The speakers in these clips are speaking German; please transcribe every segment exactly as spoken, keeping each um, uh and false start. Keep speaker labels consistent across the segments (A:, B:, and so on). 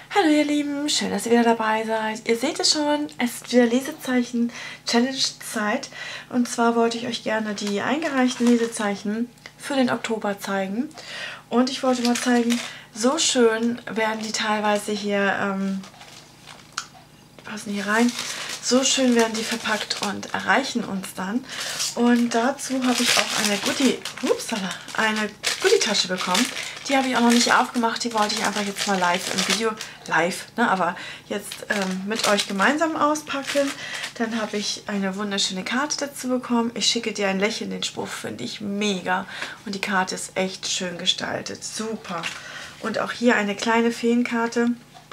A: Hallo ihr Lieben, schön, dass ihr wieder dabei seid. Ihr seht es schon, es ist wieder Lesezeichen-Challenge-Zeit. Und zwar wollte ich euch gerne die eingereichten Lesezeichen für den Oktober zeigen. Und ich wollte mal zeigen, so schön werden die teilweise hier, ähm, passen hier rein, so schön werden die verpackt und erreichen uns dann. Und dazu habe ich auch eine Goodie, upsala, eine Goodie-Tasche bekommen. Die habe ich auch noch nicht aufgemacht, die wollte ich einfach jetzt mal live im Video, live, ne, aber jetzt ähm, mit euch gemeinsam auspacken. Dann habe ich eine wunderschöne Karte dazu bekommen. Ich schicke dir ein Lächeln, den Spruch finde ich mega. Und die Karte ist echt schön gestaltet, super. Und auch hier eine kleine Feenkarte.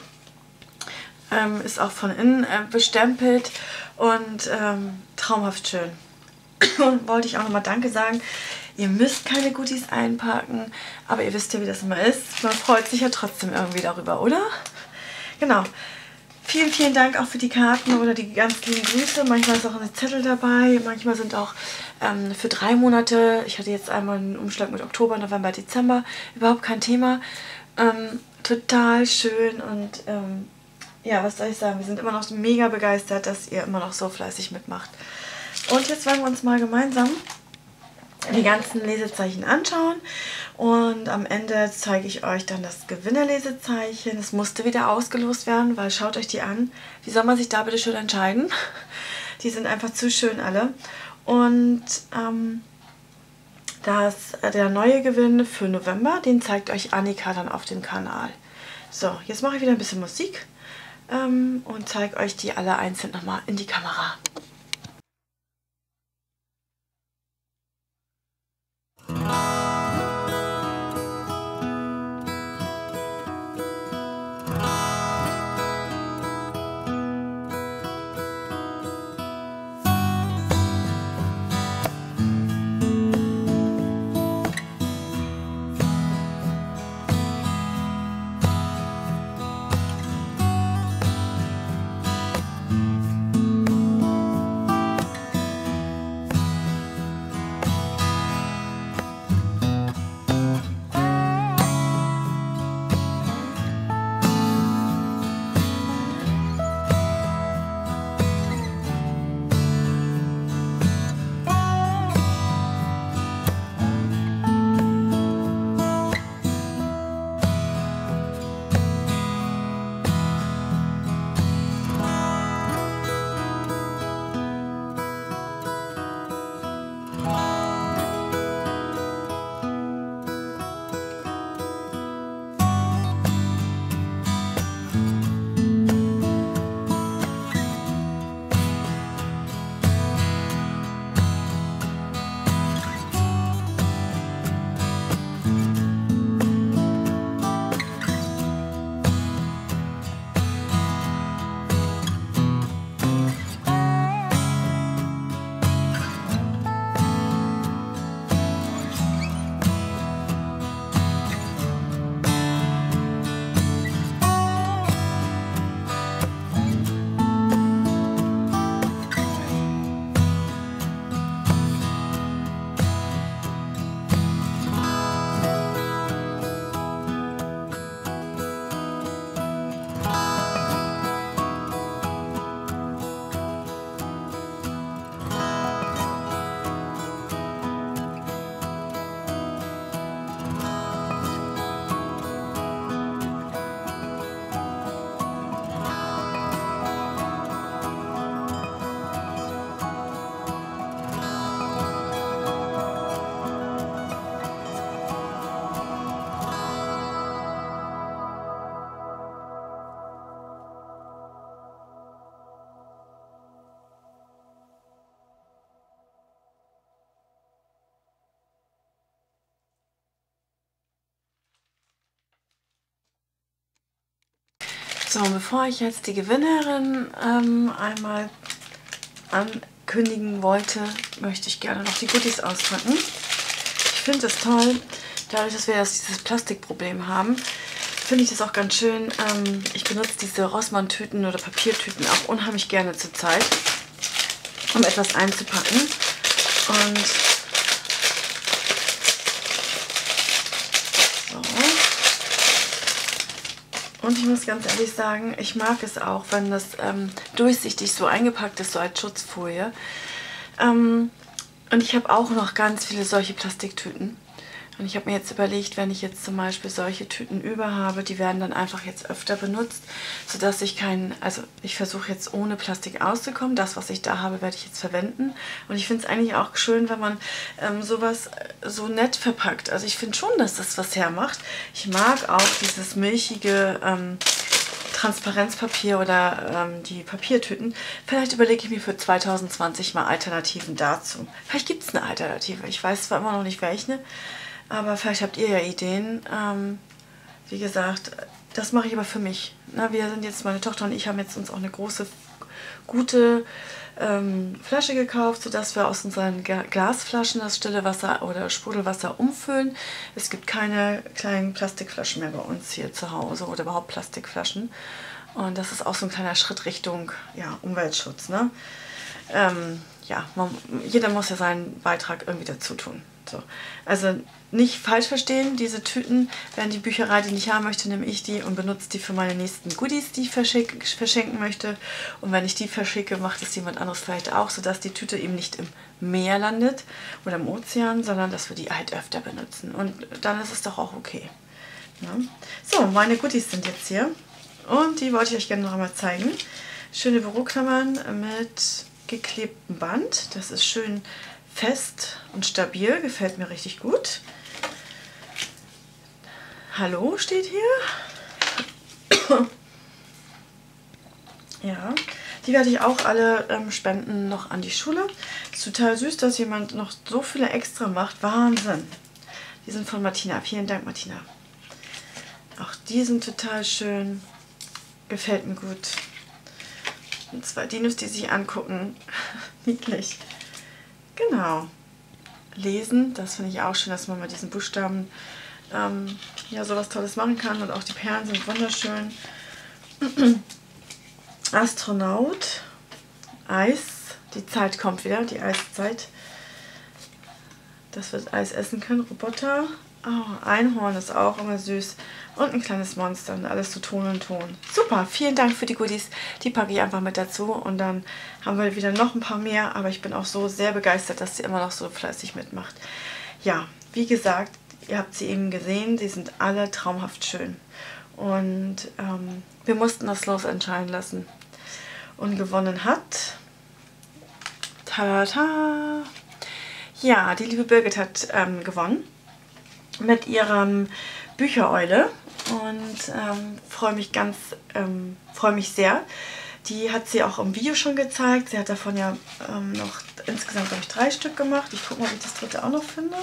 A: Ähm, ist auch von innen äh, bestempelt und ähm, traumhaft schön. Und wollte ich auch nochmal Danke sagen. Ihr müsst keine Goodies einpacken, aber ihr wisst ja, wie das immer ist. Man freut sich ja trotzdem irgendwie darüber, oder? Genau. Vielen, vielen Dank auch für die Karten oder die ganz lieben Grüße. Manchmal ist auch ein Zettel dabei. Manchmal sind auch ähm, für drei Monate, ich hatte jetzt einmal einen Umschlag mit Oktober, November, Dezember, überhaupt kein Thema. Ähm, total schön und ähm, ja, was soll ich sagen, wir sind immer noch mega begeistert, dass ihr immer noch so fleißig mitmacht. Und jetzt wollen wir uns mal gemeinsam die ganzen Lesezeichen anschauen und am Ende zeige ich euch dann das Gewinnerlesezeichen. Es musste wieder ausgelost werden, weil schaut euch die an. Wie soll man sich da bitte schön entscheiden? Die sind einfach zu schön alle. Und ähm, das, der neue Gewinn für November, den zeigt euch Annika dann auf dem Kanal. So, jetzt mache ich wieder ein bisschen Musik ähm, und zeige euch die alle einzeln nochmal in die Kamera. So, und bevor ich jetzt die Gewinnerin ähm, einmal ankündigen wollte, möchte ich gerne noch die Goodies auspacken. Ich finde es toll, dadurch, dass wir jetzt dieses Plastikproblem haben, finde ich das auch ganz schön. Ähm, ich benutze diese Rossmann-Tüten oder Papiertüten auch unheimlich gerne zur Zeit, um etwas einzupacken. Und so. Und ich muss ganz ehrlich sagen, ich mag es auch, wenn das ähm, durchsichtig so eingepackt ist, so als Schutzfolie. Ähm, und ich habe auch noch ganz viele solche Plastiktüten. Und ich habe mir jetzt überlegt, wenn ich jetzt zum Beispiel solche Tüten über habe, die werden dann einfach jetzt öfter benutzt, sodass ich keinen, also ich versuche jetzt ohne Plastik auszukommen. Das, was ich da habe, werde ich jetzt verwenden. Und ich finde es eigentlich auch schön, wenn man ähm, sowas so nett verpackt. Also ich finde schon, dass das was hermacht. Ich mag auch dieses milchige ähm, Transparenzpapier oder ähm, die Papiertüten. Vielleicht überlege ich mir für zwanzig zwanzig mal Alternativen dazu. Vielleicht gibt es eine Alternative. Ich weiß zwar immer noch nicht welche, aber vielleicht habt ihr ja Ideen. Ähm, wie gesagt, das mache ich aber für mich. Na, wir sind jetzt, meine Tochter und ich haben jetzt uns auch eine große, gute ähm, Flasche gekauft, sodass wir aus unseren Glasflaschen das stille Wasser oder Sprudelwasser umfüllen. Es gibt keine kleinen Plastikflaschen mehr bei uns hier zu Hause oder überhaupt Plastikflaschen. Und das ist auch so ein kleiner Schritt Richtung ja, Umweltschutz. Ne? Ähm, ja, man, jeder muss ja seinen Beitrag irgendwie dazu tun. So. Also nicht falsch verstehen, diese Tüten, wenn die Bücherei die nicht haben möchte, nehme ich die und benutze die für meine nächsten Goodies, die ich verschick, verschenken möchte. Und wenn ich die verschicke, macht es jemand anderes vielleicht auch, sodass die Tüte eben nicht im Meer landet oder im Ozean, sondern dass wir die halt öfter benutzen. Und dann ist es doch auch okay. Ja. So, meine Goodies sind jetzt hier und die wollte ich euch gerne noch einmal zeigen. Schöne Büroklammern mit geklebtem Band. Das ist schön fest und stabil, gefällt mir richtig gut. Hallo steht hier. Ja, die werde ich auch alle ähm, spenden noch an die Schule. Ist total süß, dass jemand noch so viele extra macht. Wahnsinn. Die sind von Martina. Vielen Dank, Martina. Auch die sind total schön. Gefällt mir gut. Und zwei Dinos, die sich angucken. Niedlich. Genau. Lesen, das finde ich auch schön, dass man mit diesen Buchstaben ähm, ja sowas Tolles machen kann. Und auch die Perlen sind wunderschön. Astronaut. Eis. Die Zeit kommt wieder, die Eiszeit. Das wird Eis essen können. Roboter. Oh, Einhorn ist auch immer süß. Und ein kleines Monster und alles zu Ton und Ton. Super, vielen Dank für die Goodies. Die packe ich einfach mit dazu und dann haben wir wieder noch ein paar mehr. Aber ich bin auch so sehr begeistert, dass sie immer noch so fleißig mitmacht. Ja, wie gesagt, ihr habt sie eben gesehen. Sie sind alle traumhaft schön. Und ähm, wir mussten das Los entscheiden lassen. Und gewonnen hat... Tada! Ja, die liebe Birgit hat ähm, gewonnen. Mit ihrem Büchereule und ähm, freue mich ganz, ähm, freue mich sehr. Die hat sie auch im Video schon gezeigt. Sie hat davon ja ähm, noch insgesamt, glaube ich, drei Stück gemacht. Ich gucke mal, ob ich das dritte auch noch finde.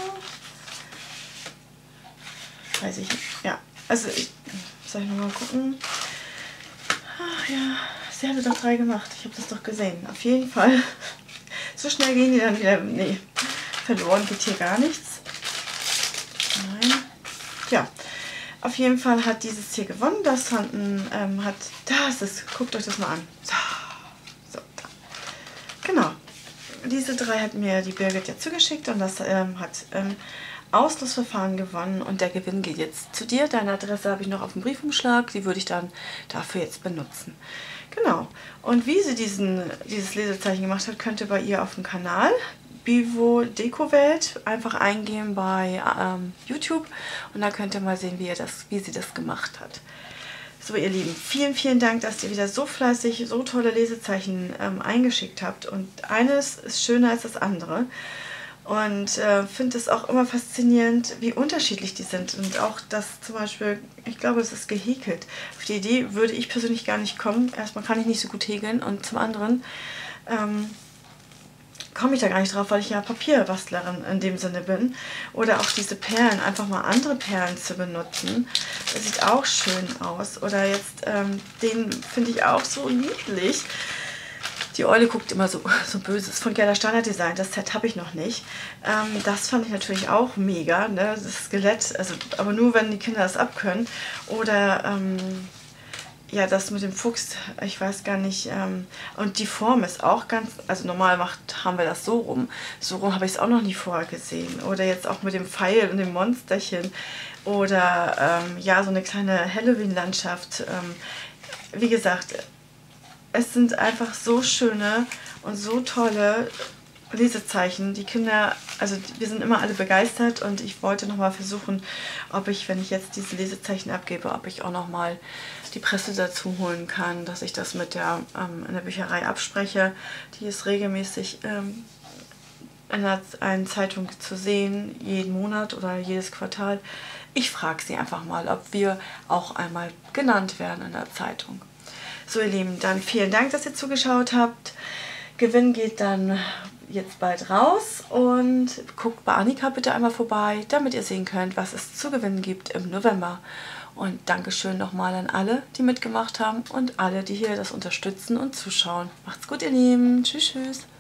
A: Weiß ich nicht. Ja, also ich soll ich nochmal gucken. Ach ja, sie hatte doch drei gemacht. Ich habe das doch gesehen. Auf jeden Fall. So schnell gehen die dann wieder. Nee, verloren geht hier gar nichts. Nein. Ja, auf jeden Fall hat dieses hier gewonnen. Das fanden, ähm, hat, das ist, guckt euch das mal an. So, so da. Genau. Diese drei hat mir die Birgit ja zugeschickt und das ähm, hat ähm, Auslosverfahren gewonnen und der Gewinn geht jetzt zu dir. Deine Adresse habe ich noch auf dem Briefumschlag, die würde ich dann dafür jetzt benutzen. Genau. Und wie sie diesen, dieses Lesezeichen gemacht hat, könnt ihr bei ihr auf dem Kanal Bivo Dekowelt einfach eingeben bei ähm, YouTube und da könnt ihr mal sehen, wie, ihr das, wie sie das gemacht hat. So, ihr Lieben, vielen, vielen Dank, dass ihr wieder so fleißig, so tolle Lesezeichen ähm, eingeschickt habt. Und eines ist schöner als das andere. Und äh, finde es auch immer faszinierend, wie unterschiedlich die sind. Und auch das zum Beispiel, ich glaube, es ist gehäkelt. Auf die Idee würde ich persönlich gar nicht kommen. Erstmal kann ich nicht so gut häkeln und zum anderen ähm, komme ich da gar nicht drauf, weil ich ja Papierbastlerin in dem Sinne bin. Oder auch diese Perlen, einfach mal andere Perlen zu benutzen. Das sieht auch schön aus. Oder jetzt, ähm, den finde ich auch so niedlich. Die Eule guckt immer so, so böse. Das ist von Gerda Standard Design. Das Set habe ich noch nicht. Ähm, das fand ich natürlich auch mega. Ne? Das Skelett, also, aber nur, wenn die Kinder das abkönnen. Oder... Ähm, ja, das mit dem Fuchs, ich weiß gar nicht, ähm, und die Form ist auch ganz, also normal macht, haben wir das so rum, so rum habe ich es auch noch nie vorher gesehen. Oder jetzt auch mit dem Pfeil und dem Monsterchen. oder ähm, ja, so eine kleine Halloween-Landschaft. Ähm, wie gesagt, es sind einfach so schöne und so tolle Lesezeichen. Die Kinder, also wir sind immer alle begeistert und ich wollte nochmal versuchen, ob ich, wenn ich jetzt diese Lesezeichen abgebe, ob ich auch nochmal die Presse dazu holen kann, dass ich das mit der, ähm, in der Bücherei abspreche. Die ist regelmäßig ähm, in der einen Zeitung zu sehen, jeden Monat oder jedes Quartal. Ich frage sie einfach mal, ob wir auch einmal genannt werden in der Zeitung. So ihr Lieben, dann vielen Dank, dass ihr zugeschaut habt. Gewinn geht dann jetzt bald raus und guckt bei Annika bitte einmal vorbei, damit ihr sehen könnt, was es zu gewinnen gibt im November. Und Dankeschön nochmal an alle, die mitgemacht haben und alle, die hier das unterstützen und zuschauen. Macht's gut, ihr Lieben. Tschüss, tschüss.